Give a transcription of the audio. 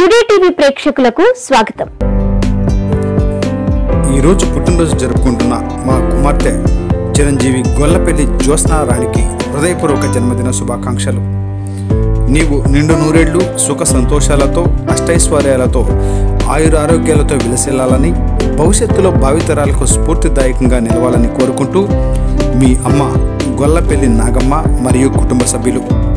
Today TV ప్రేక్షకులకు స్వాగతం. ఈ రోజు పుట్టినరోజు జరుపుకుంటున్న మా కుమార్తె చిరంజీవి గొల్లపల్లి జ్యోత్స్నా రాణికి హృదయపూర్వక జన్మదిన శుభాకాంక్షలు. నీవు నిండు నూరేళ్లు సుఖ సంతోషాలతో అష్టైశ్వర్యాలతో ఆయురారోగ్యాలతో విలసిల్లాలని, భవిష్యత్తులో భావితరాలకు స్ఫూర్తిదాయకంగా నిలవాలని కోరుకుంటూ మీ అమ్మ గొల్లపల్లి నాగమ్మ మరియు కుటుంబ సభ్యులు.